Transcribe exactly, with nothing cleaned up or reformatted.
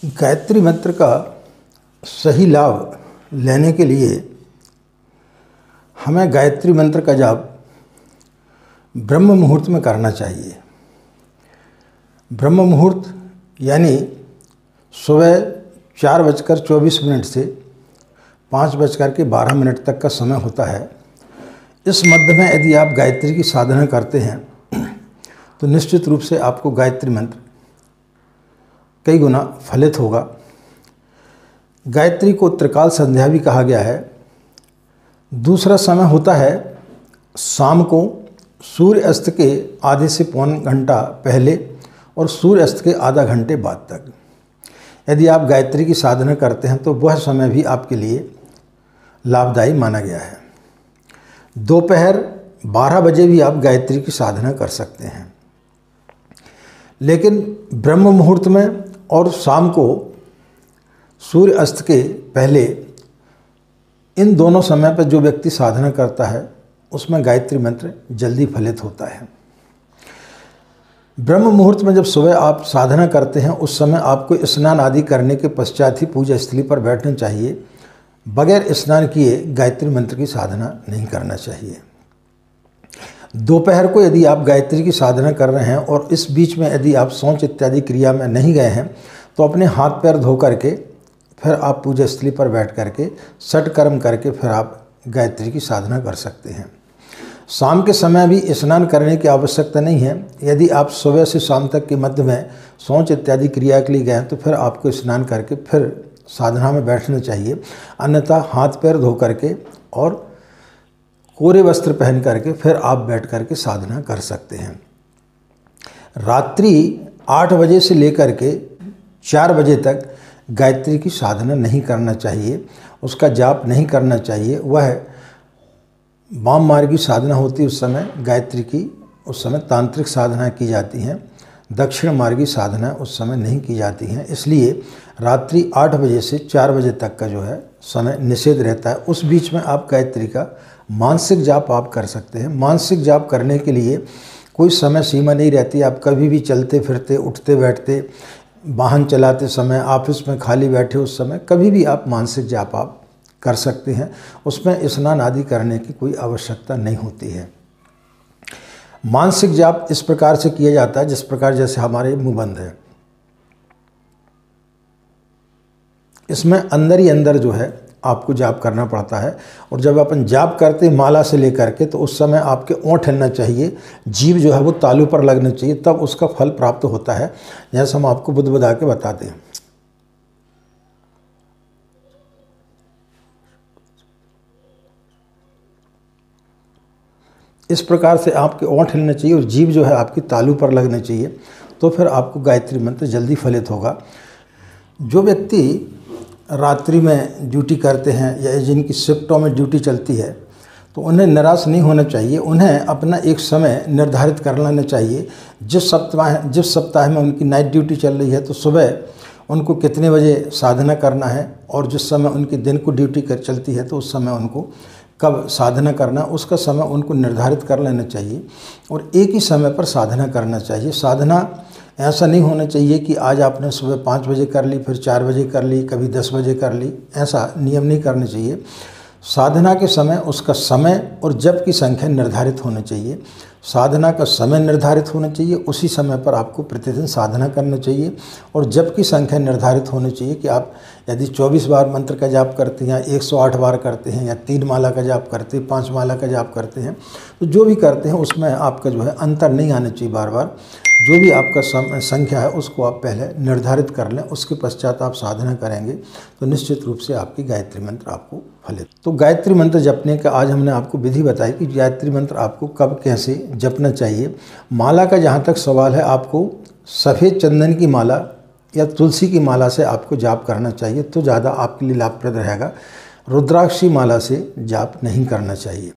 गायत्री मंत्र का सही लाभ लेने के लिए हमें गायत्री मंत्र का जाप ब्रह्म मुहूर्त में करना चाहिए। ब्रह्म मुहूर्त यानी सुबह चार बजकर चौबीस मिनट से पाँच बजकर के बारह मिनट तक का समय होता है। इस मध्य में यदि आप गायत्री की साधना करते हैं तो निश्चित रूप से आपको गायत्री मंत्र कई गुना फलित होगा। गायत्री को त्रिकाल संध्या भी कहा गया है। दूसरा समय होता है शाम को सूर्य अस्त के आधे से पौन घंटा पहले और सूर्य अस्त के आधा घंटे बाद तक। यदि आप गायत्री की साधना करते हैं तो वह समय भी आपके लिए लाभदायी माना गया है। दोपहर बारह बजे भी आप गायत्री की साधना कर सकते हैं, लेकिन ब्रह्म मुहूर्त में और शाम को सूर्य अस्त के पहले इन दोनों समय पर जो व्यक्ति साधना करता है उसमें गायत्री मंत्र जल्दी फलित होता है। ब्रह्म मुहूर्त में जब सुबह आप साधना करते हैं उस समय आपको स्नान आदि करने के पश्चात ही पूजा स्थली पर बैठना चाहिए। बगैर स्नान किए गायत्री मंत्र की साधना नहीं करना चाहिए। दोपहर को यदि आप गायत्री की साधना कर रहे हैं और इस बीच में यदि आप शौच इत्यादि क्रिया में नहीं गए हैं तो अपने हाथ पैर धो करके फिर आप पूजा स्थली पर बैठ करके षट कर्म करके फिर आप गायत्री की साधना कर सकते हैं। शाम के समय भी स्नान करने की आवश्यकता नहीं है। यदि आप सुबह से शाम तक के मध्य में शौच इत्यादि क्रिया के लिए गए तो फिर आपको स्नान करके फिर साधना में बैठना चाहिए। अन्यथा हाथ पैर धो करके और कोरे वस्त्र पहन करके फिर आप बैठ करके साधना कर सकते हैं। रात्रि आठ बजे से लेकर के चार बजे तक गायत्री की साधना नहीं करना चाहिए, उसका जाप नहीं करना चाहिए। वह वाम मार्गी साधना होती है, उस समय गायत्री की उस समय तांत्रिक साधना की जाती हैं। दक्षिण मार्गी साधना उस समय नहीं की जाती हैं। इसलिए रात्रि आठ बजे से चार बजे तक का जो है समय निषेध रहता है। उस बीच में आप गायत्री का मानसिक जाप आप कर सकते हैं। मानसिक जाप करने के लिए कोई समय सीमा नहीं रहती। आप कभी भी चलते फिरते, उठते बैठते, वाहन चलाते समय, ऑफिस में खाली बैठे उस समय कभी भी आप मानसिक जाप आप कर सकते हैं। उसमें स्नान आदि करने की कोई आवश्यकता नहीं होती है। मानसिक जाप इस प्रकार से किया जाता है जिस प्रकार जैसे हमारे मुंहबंद है, इसमें अंदर ही अंदर जो है आपको जाप करना पड़ता है। और जब अपन जाप करते माला से लेकर के तो उस समय आपके ओंठ हिलना चाहिए, जीभ जो है वो तालू पर लगना चाहिए, तब उसका फल प्राप्त होता है। जैसे हम आपको बुदबुदा के बताते हैं। इस प्रकार से आपके ओंठ हिलना चाहिए और जीभ जो है आपकी तालू पर लगना चाहिए, तो फिर आपको गायत्री मंत्र जल्दी फलित होगा। जो व्यक्ति रात्रि में ड्यूटी करते हैं या जिनकी शिफ्टों में ड्यूटी चलती है तो उन्हें निराश नहीं होना चाहिए। उन्हें अपना एक समय निर्धारित कर लेना चाहिए। जिस सप्ताह जिस सप्ताह में उनकी नाइट ड्यूटी चल रही है तो सुबह उनको कितने बजे साधना करना है, और जिस समय उनकी दिन को ड्यूटी कर चलती है तो उस समय उनको कब साधना करना, उसका समय उनको निर्धारित कर लेना चाहिए और एक ही समय पर साधना करना चाहिए। साधना ऐसा नहीं होना चाहिए कि आज आपने सुबह पाँच बजे कर ली, फिर चार बजे कर ली, कभी दस बजे कर ली। ऐसा नियम नहीं करना चाहिए। साधना के समय उसका समय और जप की संख्या निर्धारित होना चाहिए। साधना का समय निर्धारित होना चाहिए, उसी समय पर आपको प्रतिदिन साधना करना चाहिए। और जप की संख्या निर्धारित होनी चाहिए कि आप यदि चौबीस बार मंत्र का जाप करते हैं, एक सौ आठ बार करते हैं, या तीन माला का जाप करते हैं, पाँच माला का जाप करते हैं, तो जो भी करते हैं उसमें आपका जो है अंतर नहीं आना चाहिए। बार बार जो भी आपका संख्या है उसको आप पहले निर्धारित कर लें, उसके पश्चात आप साधना करेंगे तो निश्चित रूप से आपकी गायत्री मंत्र आपको फलित। तो गायत्री मंत्र जपने का आज हमने आपको विधि बताई कि गायत्री मंत्र आपको कब कैसे जपना चाहिए। माला का जहाँ तक सवाल है, आपको सफ़ेद चंदन की माला या तुलसी की माला से आपको जाप करना चाहिए तो ज़्यादा आपके लिए लाभप्रद रहेगा। रुद्राक्ष की माला से जाप नहीं करना चाहिए।